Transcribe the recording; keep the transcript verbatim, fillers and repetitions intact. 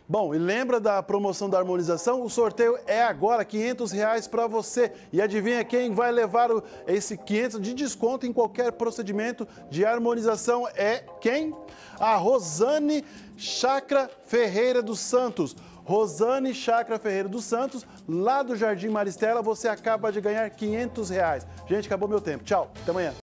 Bom, e lembra da promoção da harmonização? O sorteio é agora, quinhentos reais para você. E adivinha quem vai levar o, esse quinhentos de desconto em qualquer procedimento de harmonização? É quem? A Rosane Chacra Ferreira dos Santos. Rosane Chacra Ferreira dos Santos, lá do Jardim Maristela, você acaba de ganhar quinhentos reais. Gente, acabou meu tempo. Tchau, até amanhã.